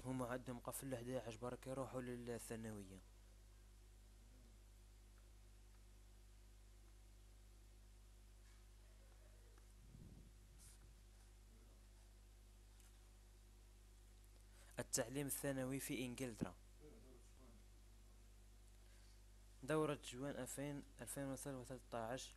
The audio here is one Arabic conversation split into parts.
هما عندهم قفل 11 برك يروحوا للثانوية. التعليم الثانوي في إنجلترا. دورة جوان 2013.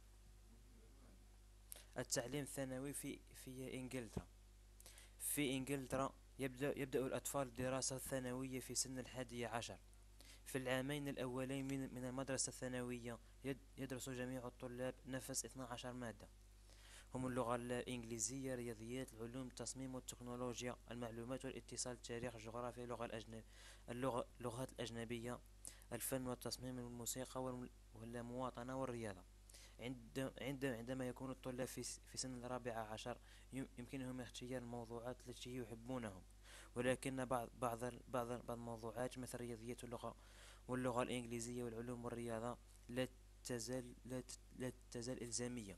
التعليم الثانوي في إنجلترا. في إنجلترا يبدأ الأطفال الدراسة الثانوية في سن 11. في العامين الأولين من المدرسة الثانوية يدرس جميع الطلاب نفس 12 مادة، هم اللغة الإنجليزية، الرياضيات، العلوم، التصميم والتكنولوجيا، المعلومات والاتصال، التاريخ، الجغرافيا، اللغات الأجنبية، الفن والتصميم، الموسيقى والمواطنة والرياضة. عندما يكون الطلاب في سن 14 يمكنهم اختيار الموضوعات التي يحبونهم، ولكن بعض الموضوعات مثل الرياضيات واللغة الإنجليزية والعلوم والرياضة لا تزال إلزامية.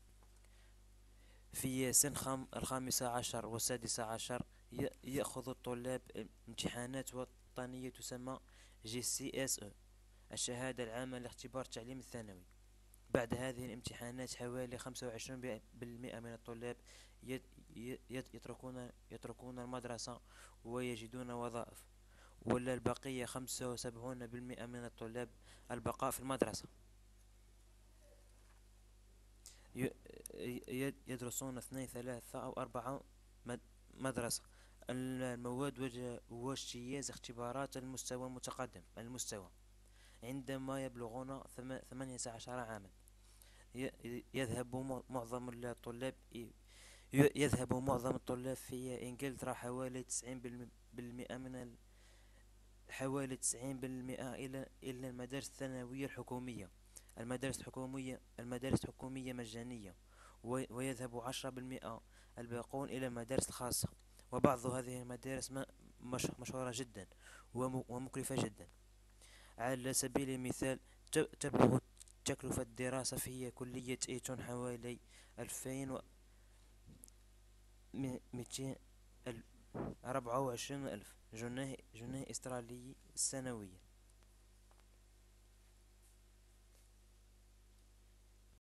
في سن الخامسة عشر والسادسة عشر يأخذ الطلاب امتحانات وطنية تسمى GCSE، الشهادة العامة لاختبار التعليم الثانوي. بعد هذه الامتحانات حوالي 25% من الطلاب يتركون المدرسة ويجدون وظائف، ولا البقية 75% من الطلاب البقاء في المدرسة. يدرسون 2 3 أو 4 مدرسة. المواد واجتياز اختبارات المستوى المتقدم عندما يبلغون 18 عاما. يذهب معظم الطلاب في إنجلترا حوالي 90% إلى المدارس الثانوية الحكومية. المدارس الحكومية مجانية، ويذهب 10% الباقون إلى المدارس الخاصة. وبعض هذه المدارس مشهورة جدا ومكلفة جدا. على سبيل المثال تبلغ تكلفة الدراسة في كلية إيتون حوالي 2224 ألف جنيه استرالي سنويا.